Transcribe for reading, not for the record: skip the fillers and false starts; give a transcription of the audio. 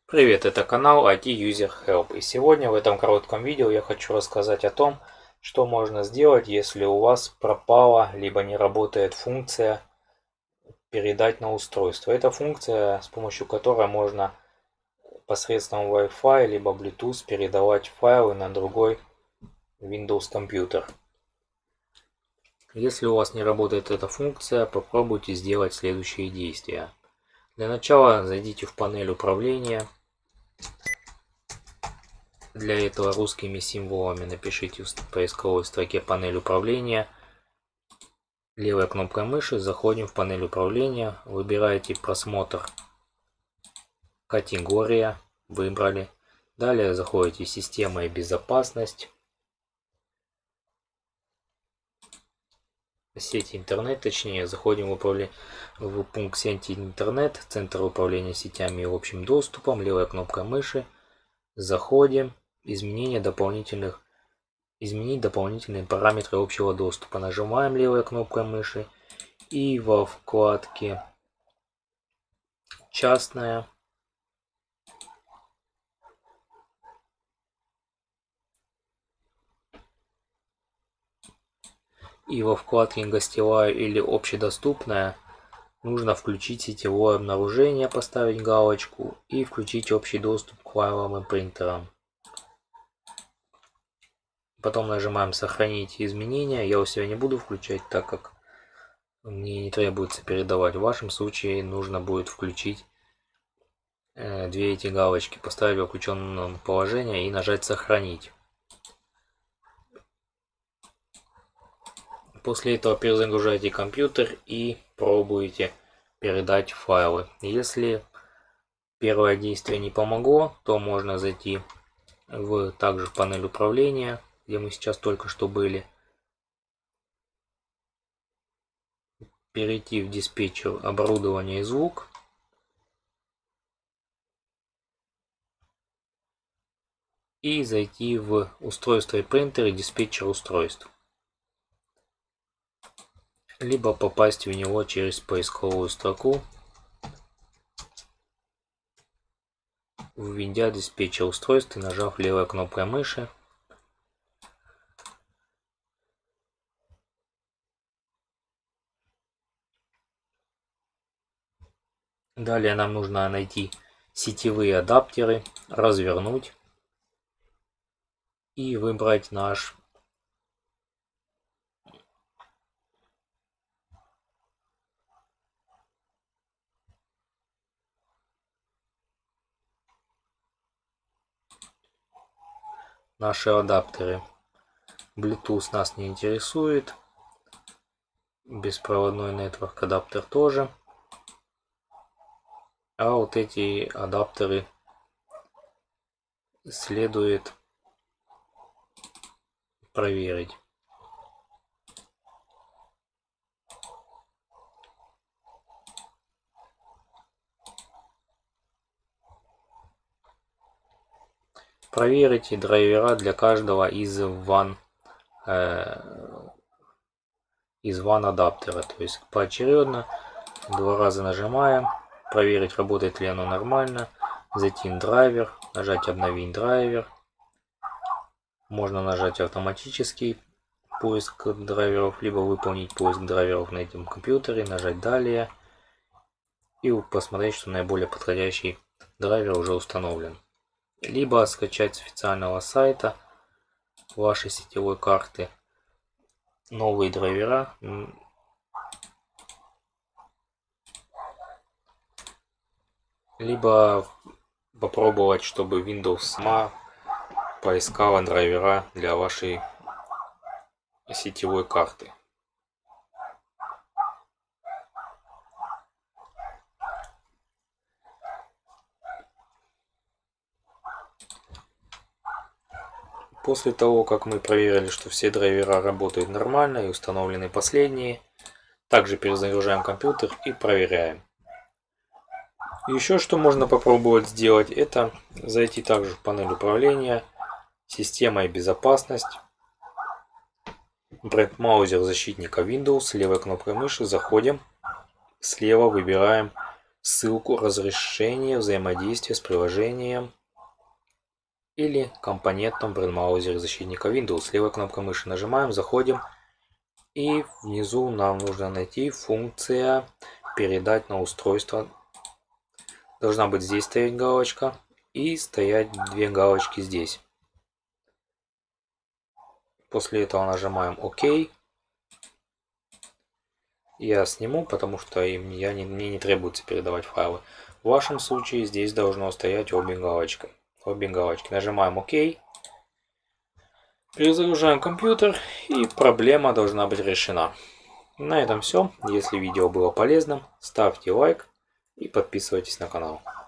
Привет, это канал IT User Help, и сегодня в этом коротком видео я хочу рассказать о том, что можно сделать, если у вас пропала либо не работает функция передать на устройство. Это функция, с помощью которой можно посредством Wi-Fi либо Bluetooth передавать файлы на другой Windows компьютер. Если у вас не работает эта функция, попробуйте сделать следующие действия. Для начала зайдите в панель управления. Для этого русскими символами напишите в поисковой строке панель управления. Левой кнопкой мыши заходим в панель управления. Выбираете просмотр категория. Выбрали. Далее заходите в система и безопасность. Сеть интернет, точнее, заходим в пункт сети интернет, центр управления сетями и общим доступом. Левой кнопкой мыши заходим. Изменить дополнительные параметры общего доступа. Нажимаем левой кнопкой мыши и во вкладке частная гостевая или общедоступная нужно включить сетевое обнаружение, поставить галочку и включить общий доступ к файлам и принтерам. Потом нажимаем сохранить изменения. Я у себя не буду включать, так как мне не требуется передавать. В вашем случае нужно будет включить две эти галочки, поставить в включенном положении и нажать сохранить. После этого перезагружайте компьютер и пробуйте передать файлы. Если первое действие не помогло, то можно зайти также в панель управления, где мы сейчас только что были. Перейти в диспетчер оборудование и звук. И зайти в устройство и принтер и диспетчер устройств. Либо попасть в него через поисковую строку, введя диспетчер устройств и нажав левой кнопкой мыши. Далее нам нужно найти сетевые адаптеры, развернуть и выбрать нашу наши адаптеры. Bluetooth нас не интересует. Беспроводной Network адаптер тоже. А вот эти адаптеры следует проверить. Проверите драйвера для каждого из WAN адаптера. То есть поочередно 2 раза нажимаем, проверить, работает ли оно нормально. Зайти в драйвер, нажать обновить драйвер. Можно нажать автоматический поиск драйверов, либо выполнить поиск драйверов на этом компьютере, нажать далее и посмотреть, что наиболее подходящий драйвер уже установлен. Либо скачать с официального сайта вашей сетевой карты новые драйвера. Либо попробовать, чтобы Windows сама поискала драйвера для вашей сетевой карты. После того, как мы проверили, что все драйвера работают нормально и установлены последние, также перезагружаем компьютер и проверяем. Еще что можно попробовать сделать, это зайти также в панель управления, система и безопасность, бренд-маузер защитника Windows, левой кнопкой мыши заходим, слева выбираем ссылку разрешения взаимодействия с приложением или компонентом в браузере защитника Windows. Левой кнопкой мыши нажимаем, заходим, и внизу нам нужно найти функция «Передать на устройство». Должна быть здесь стоять галочка и стоять две галочки здесь. После этого нажимаем ОК. Я сниму, потому что мне не требуется передавать файлы. В вашем случае здесь должно стоять обе галочки. Нажимаем ОК. Перезагружаем компьютер, и проблема должна быть решена. На этом все. Если видео было полезным, ставьте лайк и подписывайтесь на канал.